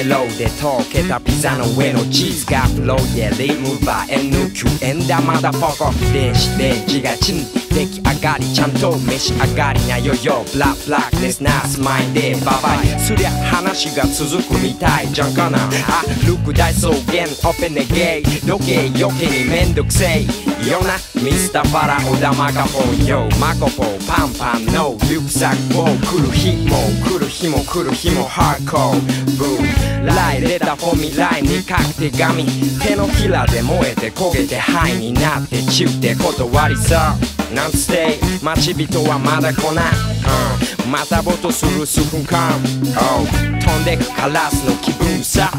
ローで溶けたピザの上のチーズがフローでリムバー NQ エンダマダポコ電子レンジがチン出来上がりちゃんと召し上がりなよよブラッブラックですなスマイデーババイすりゃ話が続くみたいじゃんかなあルク大草原オペネゲイ時計余計にめんどくせえよなミスターパラオダマカポンヨマコポパンパンのリュックサックを来る日も来る日も来る日もハードコーブーライレタフォミライに書く手紙手のひらで燃えて焦げて灰になってチュって断りさなんつって待ち人はまだ来ない、またぼとする数分間、飛んでくカラスの気分さ、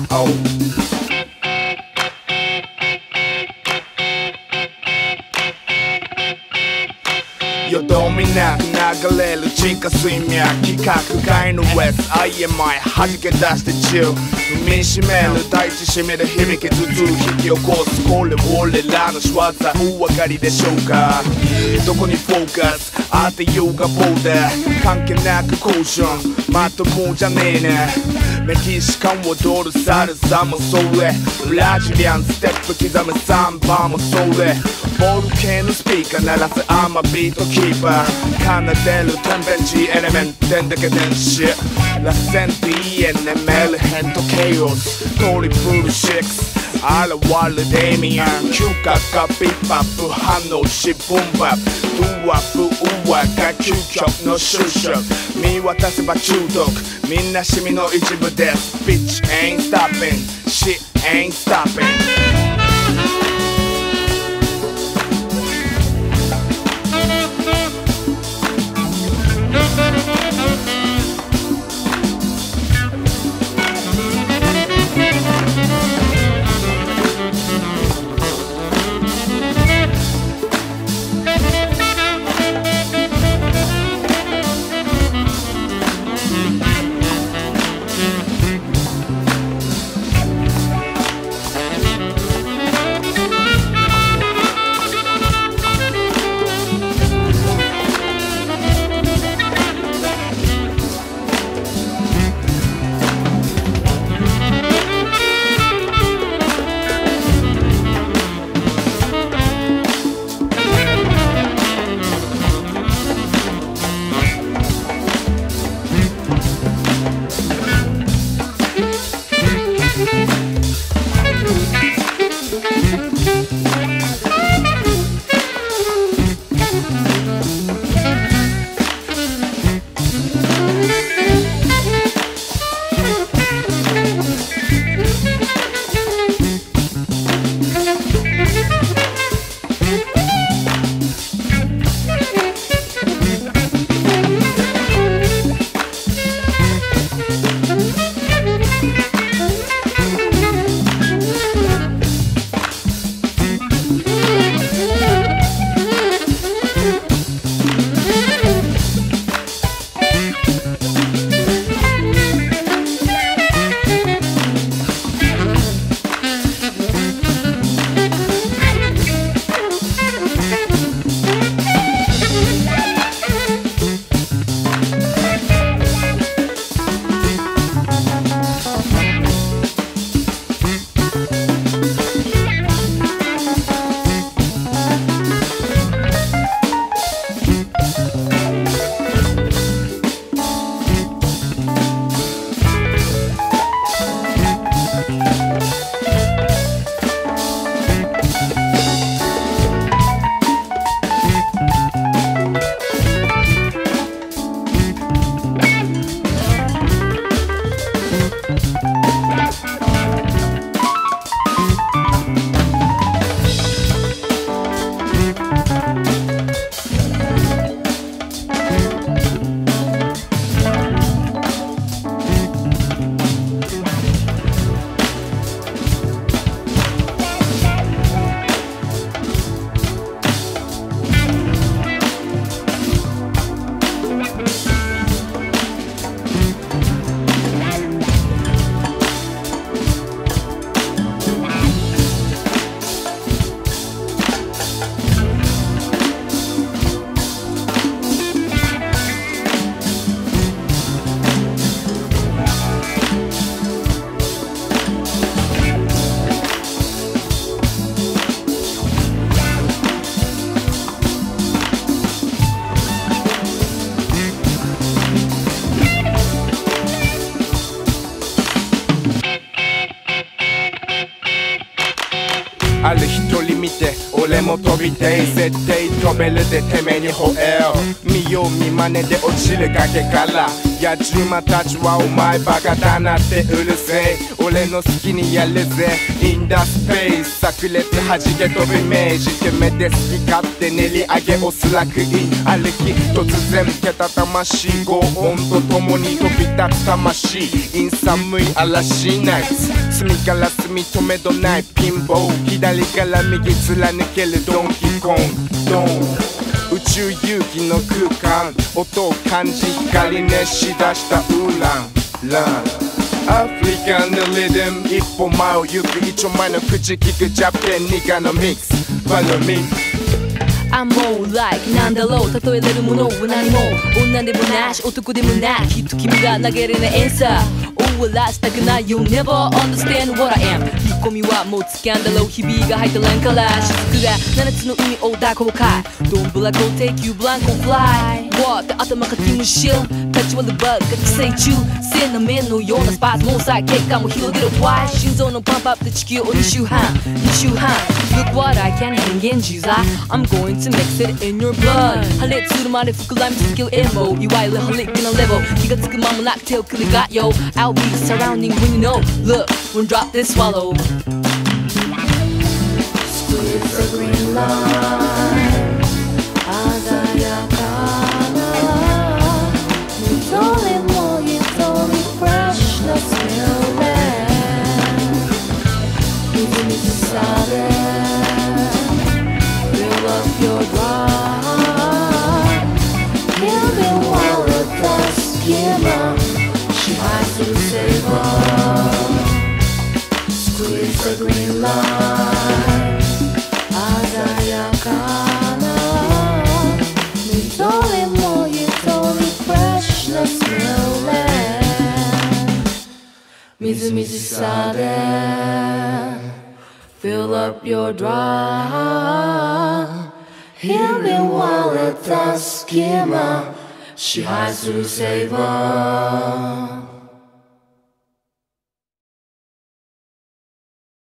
よどみなく流れる地下水脈規格外の SIMI 弾け出してチュー踏みしめる大地しめる響き頭痛引き起こすこれ俺らの仕業お分かりでしょうかどこにフォーカス当てようがボーダー関係なくコーションまともじゃねえねメキシカン踊るサルサもそれブラジリアンステップ刻むサンバもそれボール系のスピーカー鳴らすアマビートキーパー奏でる天変地エレメント電だけ電子ラセン DNA メルヘントケイオストリプル6現るデイミアン嗅覚がビッパップ反応しボンバップドゥワブウワが究極の就職見渡せば中毒みんなシミの一部です Bitch ain't stopping Shit ain't stopping ある一人見て俺も飛びて絶対飛べるでてめに吠えよ見よう見まねで落ちる崖から野獣馬たちはお前バカだなってうるせえ俺の好きにやるぜ In the space 炸裂弾け飛ぶイメージてめで好き勝手練り上げおそらくいい歩き突然けた魂轟音とともに飛び立つ魂 In 寒い嵐ナイツ隅から隅止めどないピンボー左から右貫けるドンキーコンドン宇宙勇気の空間音を感じ光熱し出したウーランランアフリカンのリズム一歩前を行く一丁前の口聞くジャペンニカのミックス Follow me I'm more like なんだろう例えれるものは何も女でもなし男でもないきっと君が投げれないアンサー終わらせたくない You'll never understand what I am 引っ込みはもうつかんだろうひびが入ったランから雫が7つの海を抱こうかドンブラコ take you blanco fly What 頭かきむしる立ち割るバグが寄生虫線の面のようなスパーズもさ血管も広げる Why 心臓のパンプアップで地球を2周半Look what I can 変幻自在 I'm going to mix it in your blood 破裂するまで膨らみ続けるエモいわゆるホリックなレベル気がつく間もなく手をくりがよ I'll be surrounding when you know Look, when drop this swallow Squeeze the green line 鮮やかな緑も一人 fresh な smelling みずみずさで Fill up your drive He'll be wild with the skimmer She hides to save her Squeeze the green line 鮮やかな緑も一人 fresh な smelling みずみずさで Fill up your drive He'll be wild at the skimmer She hides to save her